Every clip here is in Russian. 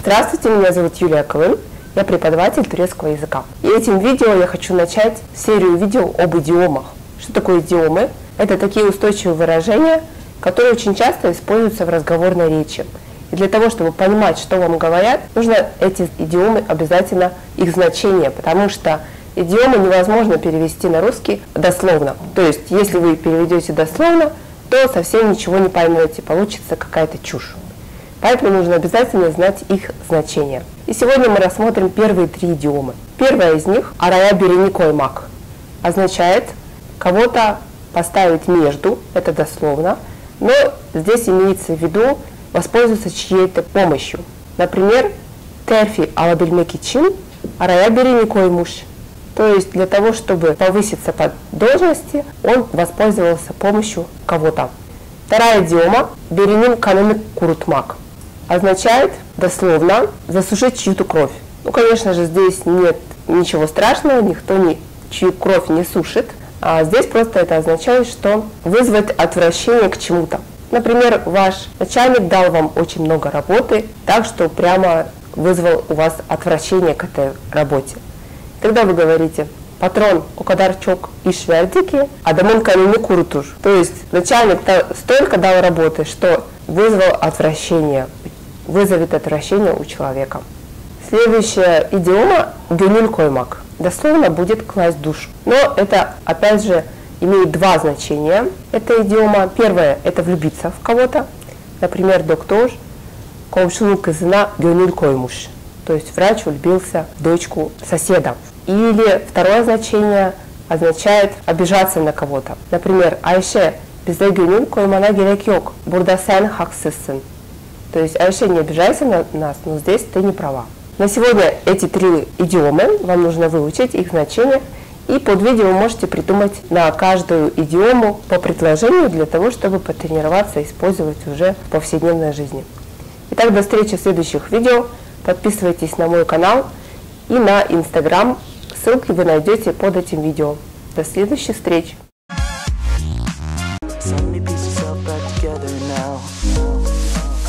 Здравствуйте, меня зовут Юлия Калын, я преподаватель турецкого языка. И этим видео я хочу начать серию видео об идиомах. Что такое идиомы? Это такие устойчивые выражения, которые очень часто используются в разговорной речи. И для того, чтобы понимать, что вам говорят, нужно эти идиомы обязательно их значение, потому что идиомы невозможно перевести на русский дословно. То есть, если вы переведете дословно, то совсем ничего не поймете, получится какая-то чушь. Поэтому нужно обязательно знать их значение. И сегодня мы рассмотрим первые три идиомы. Первая из них «арая берени коймак» означает кого-то поставить между, это дословно, но здесь имеется в виду воспользоваться чьей-то помощью. Например, «терфи алабельмеки чин арая берени коймуш». То есть для того, чтобы повыситься по должности, он воспользовался помощью кого-то. Вторая идиома «беренин каныны курутмак» означает дословно засушить чью-то кровь. Ну, конечно же, здесь нет ничего страшного, никто чью кровь не сушит. А здесь просто это означает, что вызвать отвращение к чему-то. Например, ваш начальник дал вам очень много работы, так что прямо вызвал у вас отвращение к этой работе. Тогда вы говорите: «Патрон, укадарчок и швердики, адамон кануны курутуш». То есть начальник столько дал работы, что вызвал отвращение, вызовет отвращение у человека. Следующая идиома «гюнюль коймак». Дословно будет «класть душу». Но это, опять же, имеет два значения. Эта идиома. Первое – это влюбиться в кого-то. Например, доктор «комшунун кызына гюнюль коймуш». То есть врач влюбился в дочку соседа. Или второе значение означает обижаться на кого-то. Например, «Айше bizde gönül koymana gerek yok. Burada sen haksızsın». То есть «Айше, не обижайся на нас, но здесь ты не права». На сегодня эти три идиомы, вам нужно выучить их значение, и под видео вы можете придумать на каждую идиому по предложению для того, чтобы потренироваться использовать уже в повседневной жизни. Итак, до встречи в следующих видео. Подписывайтесь на мой канал и на Instagram. Ссылки вы найдете под этим видео. До следующих встреч!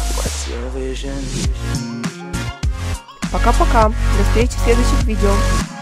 Пока-пока. До встречи в следующих видео.